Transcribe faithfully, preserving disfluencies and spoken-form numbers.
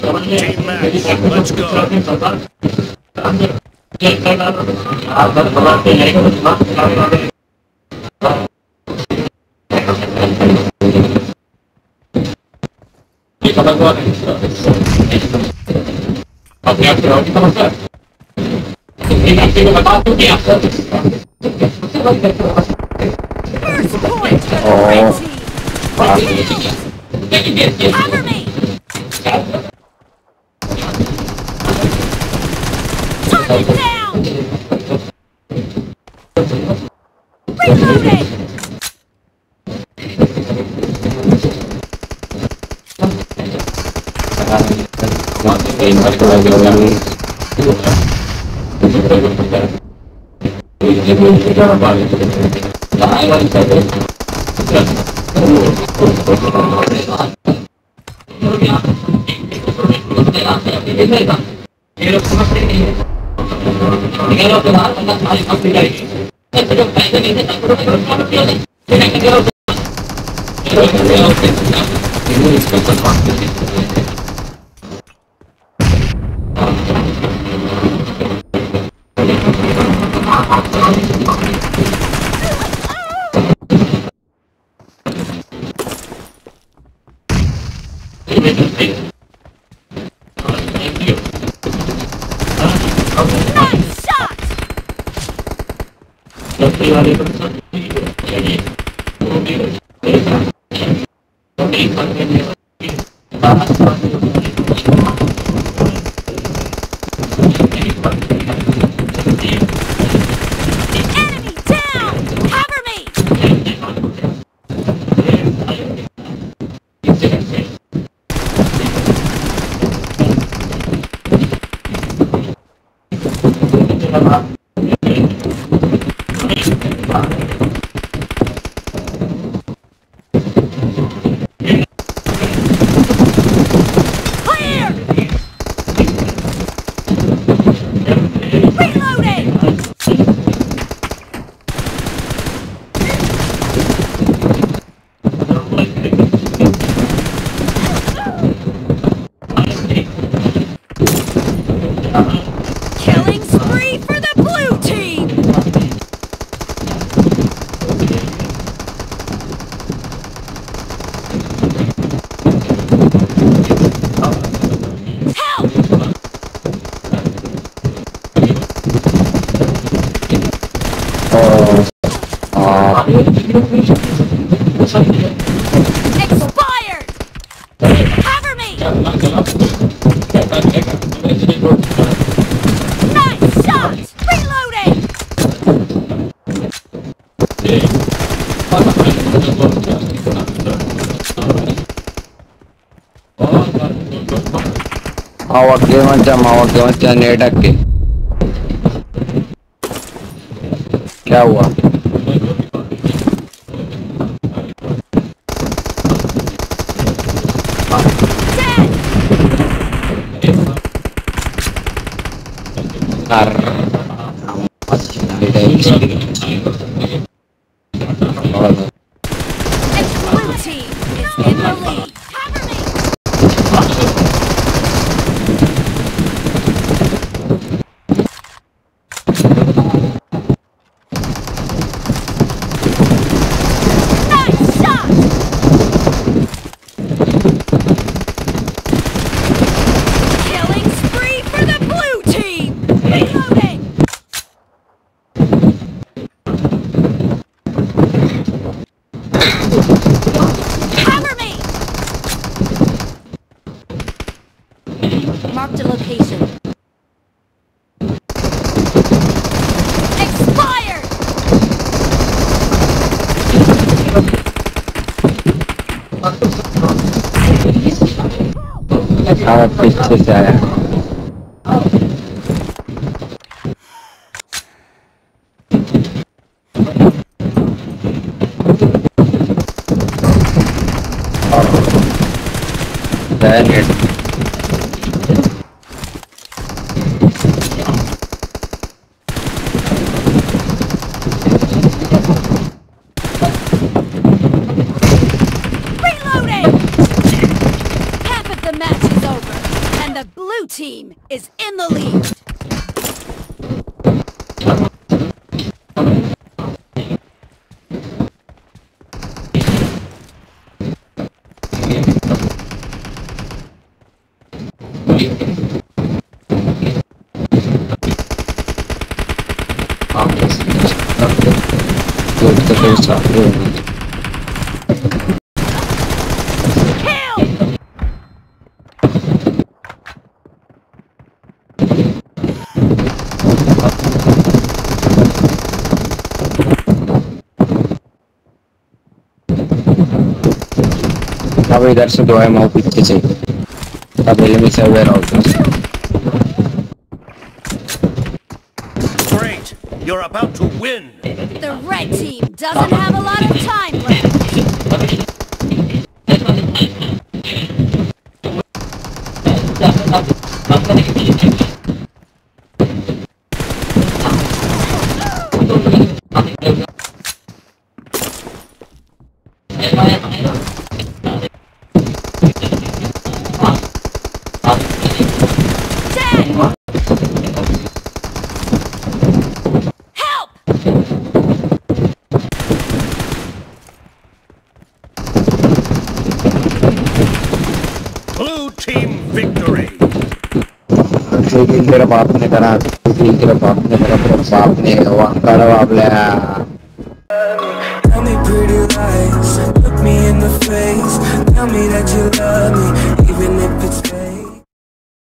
Team match, let's go. First point for the red team. Cover me. Target down. Reloading. Nice shot! Enemy down! Cover me! Clear! Reloading! Killing spree for the blue team! Help! Expired! Cover me! Nice shot! Reloading! Awak ke macam awak ke macam ni dak ke क्या हुआ Ar Blue team is in the lead. Cover me! Nice shot! Killing spree for the blue team! Reloading! Cover me! Marked a location. Expired! awak picture se aaya Then it Reloading! Half of the match is over, and team is in the lead. अब इधर से दो है मो पीछे से अब enemy से wear out Great! You're about to win! The red team doesn't have a lot of time left. Blue team victory! तेरा बाप ने करा तेरा बाप ने करा तेरा बाप ने करा Babla Tell me pretty lies, look me in the face. Tell me that you love me,